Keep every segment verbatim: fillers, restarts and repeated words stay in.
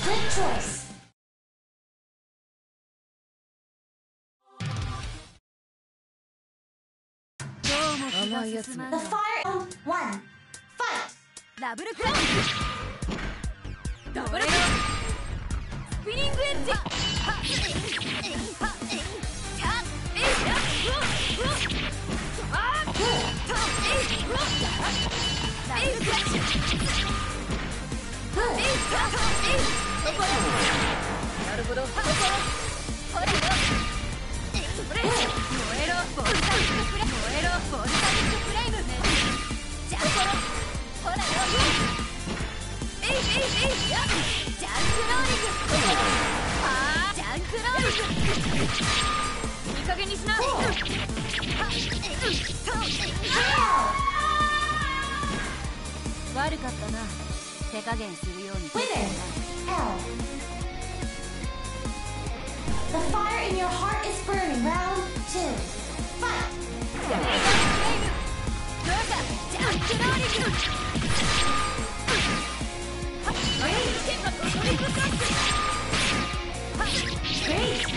Good choice. The fire on one. Fight. Double crown. Double crown. Spinning edge.なるほど。ほらよ。それ。燃えろ。ボルタニックフレーム。燃えろ。ボルタニックフレーム。じゃんころ。ほらよ。えいえいえい。ジャンクローリング。はあ。ジャンクローリング。いい加減にしな。悪かったな。手加減するように。 Winner. L. The fire in your heart is burning. Round two. Fight. どうだ。ジャンクローリング。 Great.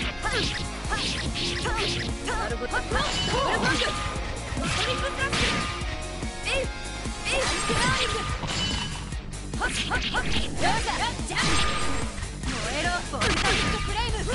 なるほど。ブルバンク。トリプルスラッシュ。えい。えい。ジャンクローリング。どうだ。ジャンク。燃えろ。ボルタニックフレーム。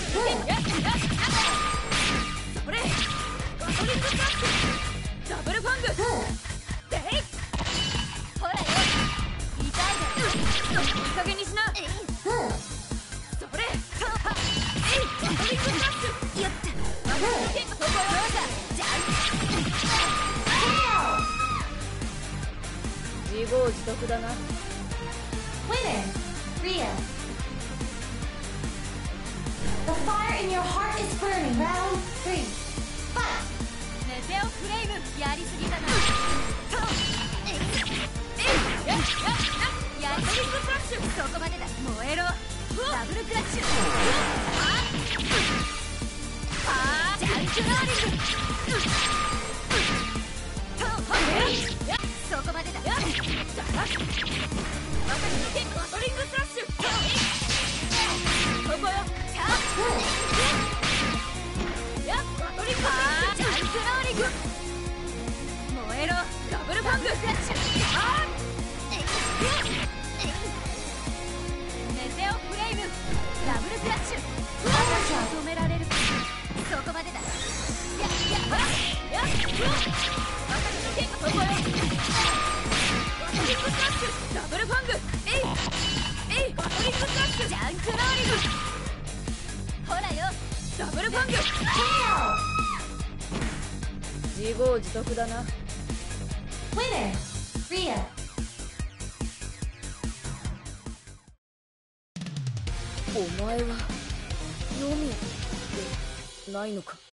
それ。ガソリングスラッシュ。ダブルファング。でい。ほらよ。痛いだろ。いい加減にしな。それ。えい。ガソリングスラッシュ。やった。どうだ。ジャンク。自業自得だな。 Winner. Rhea. The fire in your heart is burning. Round three. Fight. メテオフレーム。やりすぎだな。えい。やりすぎスラッシュ。そこまでだ。燃えろ。ダブルクラッシュ。ああ。ジャンクローリング。そこまでだ。ガソリングスラッシュ。ここよ。やっガソリングスラッシュ。ジャンクローリング。燃えろ。ダブルファング。メテオフレーム。ダブルクラッシュ。止められる。そこまでだ。やややここよ。ガソリングスラッシュ。ダブルファング。えいえい。ガソリングスラッシュ。ジャンクローリング。ほらよ。ダブルファング。自業自得だな。 Winner. Rhea. お前は読みってないのか。